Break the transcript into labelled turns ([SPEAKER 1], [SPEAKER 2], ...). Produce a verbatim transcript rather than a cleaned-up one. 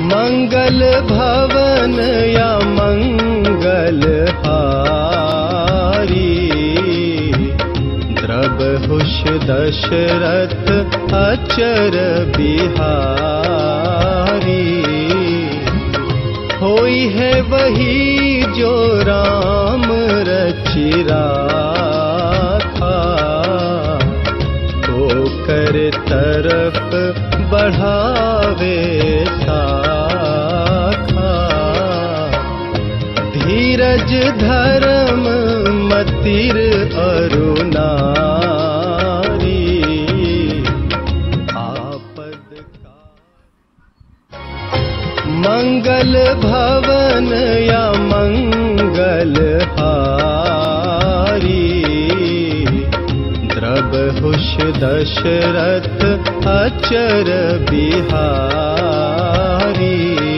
[SPEAKER 1] मंगल भवन या मंगल हारी, द्रबहुष दशरथ अचर बिहारी। होई है वही जो राम रचि राखा, तो कर तरफ बढ़ावे साखा। धीरज धर्म मतिर अरु नारी, आपद का। मंगल भवन या मंगल हारी, द्रबहुष दशरथ अचर बिहारी।